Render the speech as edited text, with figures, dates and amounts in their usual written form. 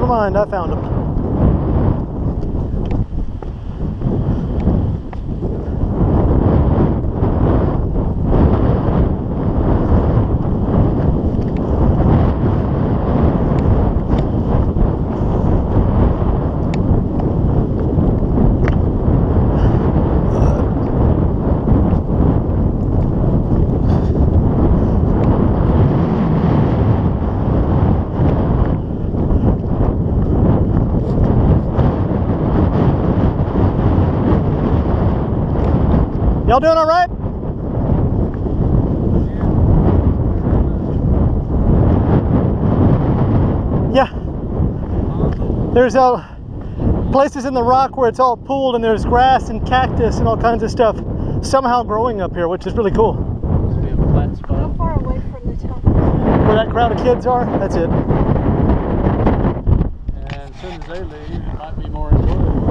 Never mind, I found them. Y'all doing all right? Yeah. There's places in the rock where it's all pooled and there's grass and cactus and all kinds of stuff somehow growing up here, which is really cool. Must be a flat spot. How far away from the top? Where that crowd of kids are, that's it. And as soon as they leave, it might be more enjoyable.